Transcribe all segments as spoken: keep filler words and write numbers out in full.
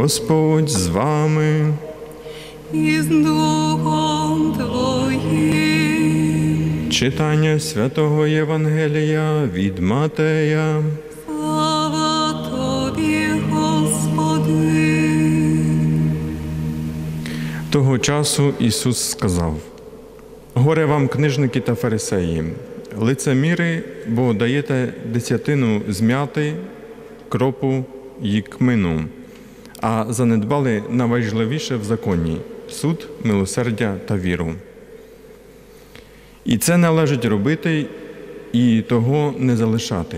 Господь з вами. І з Духом Твоїм. Читання Святого Євангелія від Матея. Слава Тобі, Господи. Того часу Ісус сказав: «Горе вам, книжники та фарисеї, лицеміри, бо даєте десятину з м'яти, кропу й кмину, а занедбали найважливіше в законі – суд, милосердя та віру. І це належить робити, і того не залишати.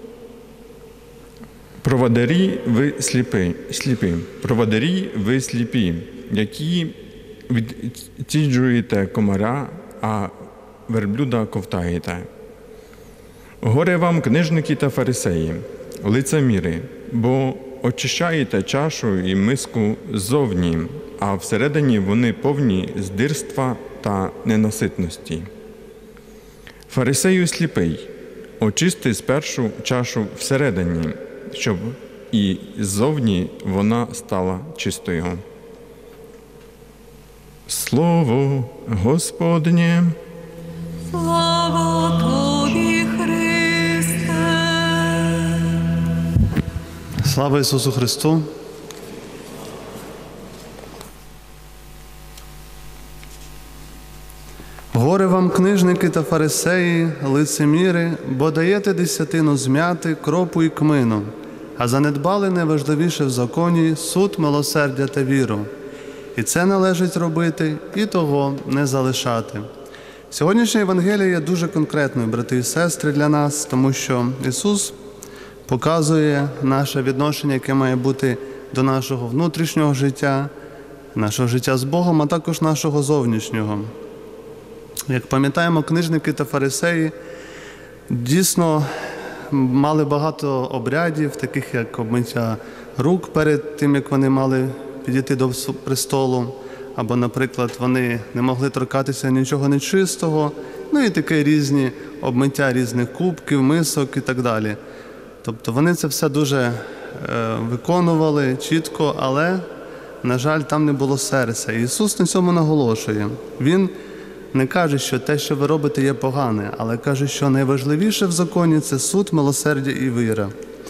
Проводарі ви сліпі, сліпі, проводарі ви сліпі, які відціджуєте комара, а верблюда ковтаєте. Горе вам, книжники та фарисеї, лицеміри, бо очищаєте чашу і миску ззовні, а всередині вони повні здирства та ненаситності. Фарисею сліпий, очисти спершу чашу всередині, щоб і ззовні вона стала чистою». Слово Господнє. Слава Тобі, Христе. Слава Ісусу Христу! Горе вам, книжники та фарисеї, лицеміри, бо даєте десятину з м'яти, кропу і кмину, а занедбали найважливіше в законі – суд, милосердя та віру. І це належить робити, і того не залишати. Сьогоднішня Євангелія є дуже конкретною, брати і сестри, для нас, тому що Ісус показує наше відношення, яке має бути до нашого внутрішнього життя, нашого життя з Богом, а також нашого зовнішнього. Як пам'ятаємо, книжники та фарисеї дійсно мали багато обрядів, таких як обмиття рук перед тим, як вони мали підійти до престолу, або, наприклад, вони не могли торкатися нічого нечистого, ну і таке різні обмиття різних кубків, мисок і так далі. Тобто вони це все дуже е, виконували чітко, але, на жаль, там не було серця. І Ісус на цьому наголошує. Він не каже, що те, що ви робите, є погане, але каже, що найважливіше в законі – це суд, милосердя і віра.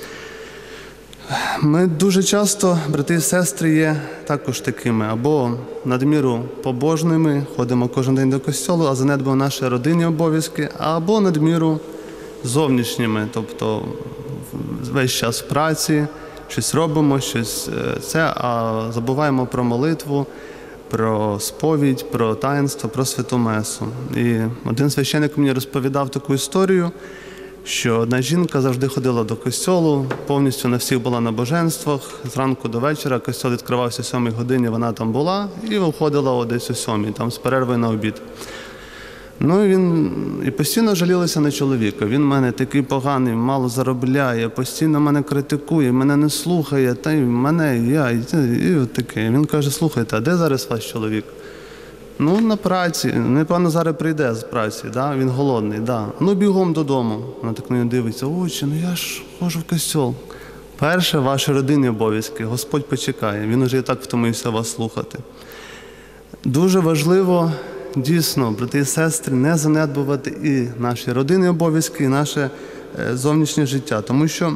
Ми дуже часто, брати і сестри, є також такими, або надміру побожними, ходимо кожен день до костьолу, а занедбуємо наші родинні обов'язки, або надміру зовнішніми, тобто весь час в праці, щось робимо, щось це, а забуваємо про молитву, про сповідь, про таїнство, про святу месу. І один священник мені розповідав таку історію, що одна жінка завжди ходила до костьолу, повністю на всіх була на боженствах, зранку до вечора, костьол відкривався о сьомій годині, вона там була, і виходила десь о сьомій, там з перервою на обід. Ну і він і постійно жалілися на чоловіка. Він в мене такий поганий, мало заробляє, постійно мене критикує, мене не слухає, та й мене, і я, і, і от таке. Він каже: слухайте, а де зараз ваш чоловік? Ну, на праці. Напевно, зараз прийде з праці, да? Він голодний, да. Ну, бігом додому. Вона так на нього дивиться: отче, ну я ж ходжу в костьол. Перше, ваші родинні обов'язки. Господь почекає. Він уже і так втомився вас слухати. Дуже важливо, дійсно, брати і сестри, не занедбувати і наші родинні обов'язки, і наше зовнішнє життя. Тому що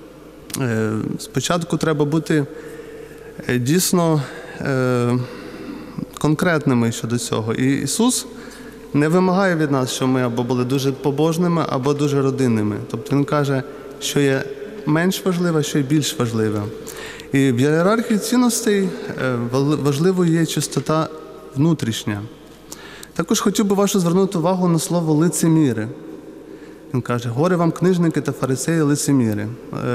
е, спочатку треба бути е, дійсно е, конкретними щодо цього. І Ісус не вимагає від нас, що ми або були дуже побожними, або дуже родинними. Тобто Він каже, що є менш важливе, що є більш важливе. І в ієрархії цінностей важливою є чистота внутрішня. Також хотів би вашу звернути увагу на слово «лицеміри». Він каже: «Горе вам, книжники та фарисеї, лицеміри».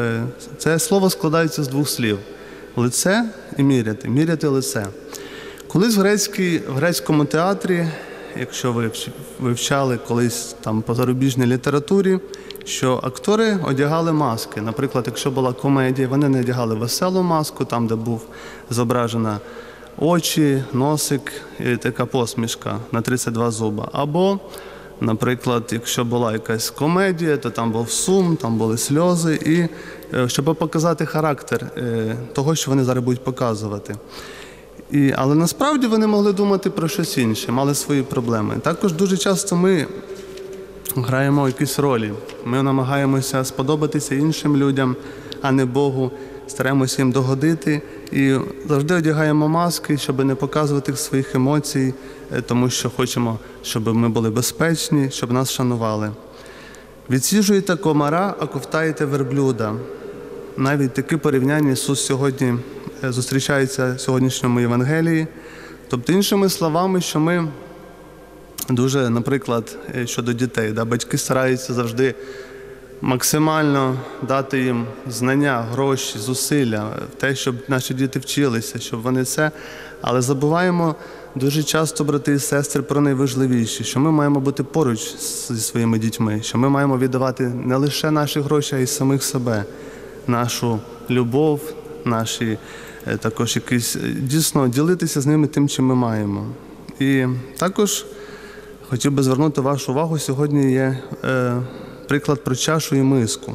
Це слово складається з двох слів – «лице» і «міряти», «міряти лице». Колись в, грецькій, в грецькому театрі, якщо ви вивчали колись там по зарубіжній літературі, що актори одягали маски. Наприклад, якщо була комедія, вони не одягали веселу маску, там, де був зображена очі, носик і така посмішка на тридцять два зуба. Або Наприклад, якщо була якась комедія, то там був сум, там були сльози, і е, щоб показати характер е, того, що вони зараз будуть показувати. І, але насправді вони могли думати про щось інше, мали свої проблеми. Також дуже часто ми граємо якісь ролі. Ми намагаємося сподобатися іншим людям, а не Богу, стараємося їм догодити і завжди одягаємо маски, щоб не показувати своїх емоцій, тому що хочемо, щоб ми були безпечні, щоб нас шанували. Відсіжуєте комара, а ковтаєте верблюда. Навіть таке порівняння Ісус сьогодні зустрічається в сьогоднішньому Євангелії. Тобто, іншими словами, що ми дуже, наприклад, щодо дітей, да, батьки стараються завжди максимально дати їм знання, гроші, зусилля, те, щоб наші діти вчилися, щоб вони це. Але забуваємо дуже часто, брати і сестри, про найважливіше, що ми маємо бути поруч зі своїми дітьми, що ми маємо віддавати не лише наші гроші, а й самих себе, нашу любов, наші також якісь, дійсно, ділитися з ними тим, чим ми маємо. І також хотів би звернути вашу увагу, сьогодні є е, приклад про чашу і миску.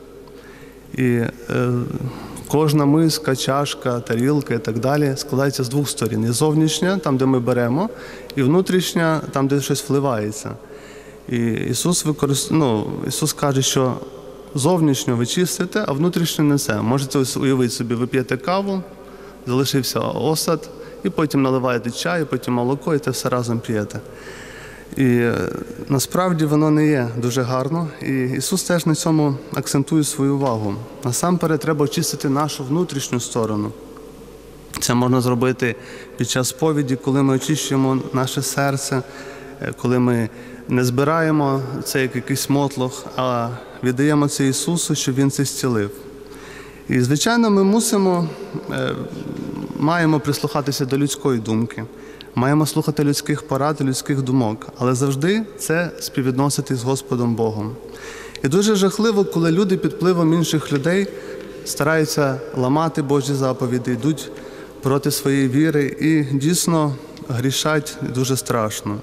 І е, кожна миска, чашка, тарілка і так далі складається з двох сторін. І зовнішня, там, де ми беремо, і внутрішня, там, де щось вливається. І Ісус, використ... ну, Ісус каже, що зовнішньо ви чистите, а внутрішньо не це. Можете уявити собі, ви п'єте каву, залишився осад, і потім наливаєте чай, потім молоко, і те все разом п'єте. І насправді воно не є дуже гарно, і Ісус теж на цьому акцентує свою увагу. Насамперед треба очистити нашу внутрішню сторону. Це можна зробити під час сповіді, коли ми очищуємо наше серце, коли ми не збираємо це як якийсь мотлох, а віддаємо це Ісусу, щоб Він це зцілив. І, звичайно, ми мусимо, маємо прислухатися до людської думки. Маємо слухати людських порад, людських думок, але завжди це співвідносити з Господом Богом. І дуже жахливо, коли люди під впливом інших людей стараються ламати Божі заповіді, йдуть проти своєї віри і дійсно грішать дуже страшно.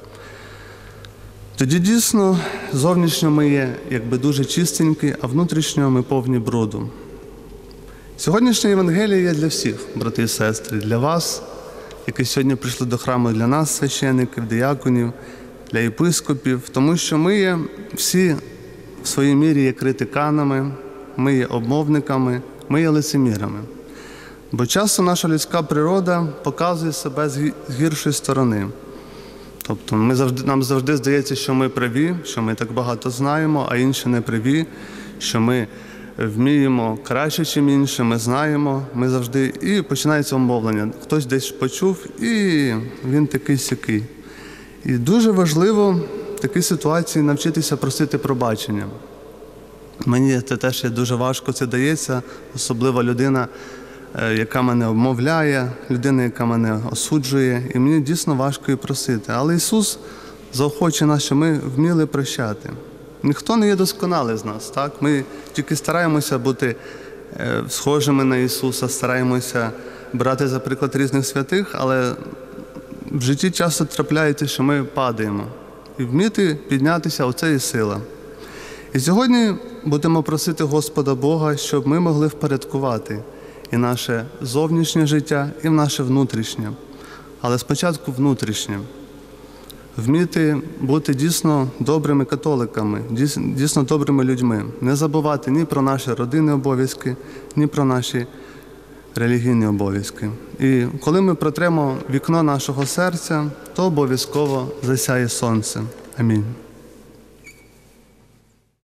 Тоді дійсно зовнішньо ми є якби дуже чистенькі, а внутрішньо ми повні бруду. Сьогоднішня Євангелія є для всіх, брати і сестри, для вас, які сьогодні прийшли до храму, для нас, священиків, дияконів, для єпископів, тому що ми є всі в своїй мірі є критиканами, ми є обмовниками, ми є лицемірами. Бо часто наша людська природа показує себе з гіршої сторони. Тобто ми завжди, нам завжди здається, що ми праві, що ми так багато знаємо, а інші не праві, що ми вміємо краще, ніж інші, ми знаємо, ми завжди, і починається умовлення. Хтось десь почув, і він такий-сякий. І дуже важливо в такій ситуації навчитися просити пробачення. Мені це теж дуже важко це дається, особливо людина, яка мене обмовляє, людина, яка мене осуджує, і мені дійсно важко її просити. Але Ісус заохочує нас, щоб ми вміли прощати. Ніхто не є досконалий з нас, так? Ми тільки стараємося бути схожими на Ісуса, стараємося брати за приклад різних святих, але в житті часто трапляється, що ми падаємо. І вміти піднятися – оце і сила. І сьогодні будемо просити Господа Бога, щоб ми могли впорядкувати і наше зовнішнє життя, і наше внутрішнє. Але спочатку внутрішнє. Вміти бути дійсно добрими католиками, дійсно добрими людьми. Не забувати ні про наші родинні обов'язки, ні про наші релігійні обов'язки. І коли ми протремо вікно нашого серця, то обов'язково засяє сонце. Амінь.